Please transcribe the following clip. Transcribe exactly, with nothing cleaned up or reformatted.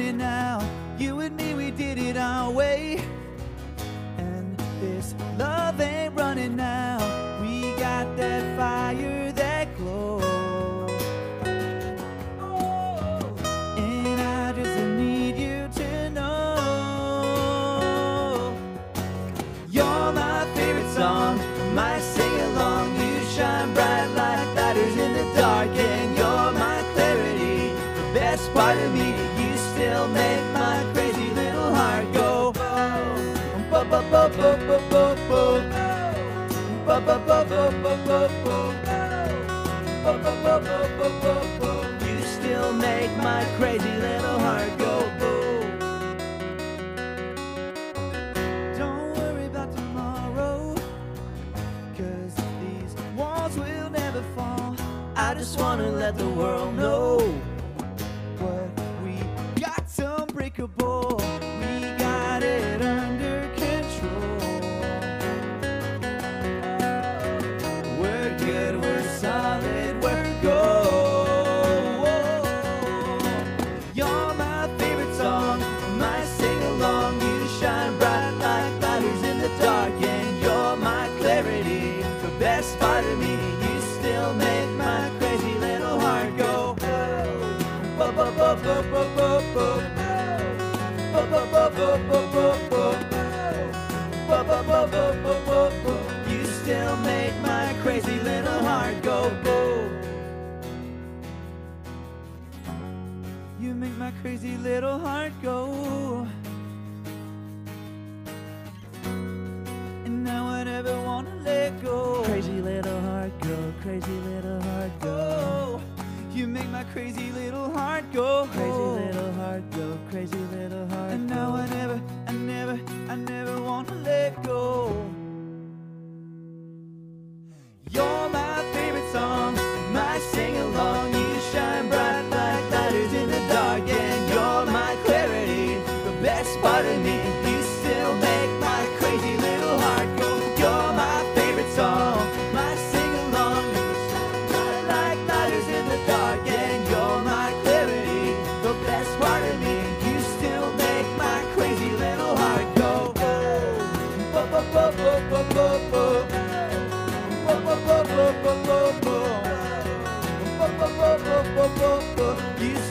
running now. You and me, we did it our way. And this love ain't running now. We got that fire that glows. And I just need you to know you're my favorite song, my sing-along. You shine bright like lighters in the dark, and you're my clarity, the best part of me. You still make my crazy little heart go ba ba ba ba ba ba ba ba ba ba ba ba ba ba ba ba. You still make my crazy little heart go boom. Don't worry about tomorrow, 'cause these walls will never fall. I just wanna let the world know what we got's unbreakable. We got it under control. We're good, we're solid, we're gold. You're my favorite song, my sing-along. You shine bright like lighters in the dark, and you're my clarity, the best part of me. You still make my crazy little heart go ba ba ba ba ba ba ba ba ba ba ba ba ba ba ba ba ba. You still make my crazy little heart go boom. You make my crazy little heart go. And now I never wanna let go. Crazy little heart go, crazy little heart go. You make my crazy little heart go. Crazy little heart go, crazy little heart. And now I never, I never, I never wanna let go. You're my favorite song, my sing-along. You shine bright like lighters in the dark, and you're my clarity, the best part of me. You still make my crazy little heart go. You're my favorite song, my sing-along. You shine bright like lighters in the dark, and you're my clarity, the best part of me. You still make my crazy little heart go. Ba ba ba ba ba ba ba. Ba ba ba ba ba ba ba. Ba ba ba ba ba ba ba. You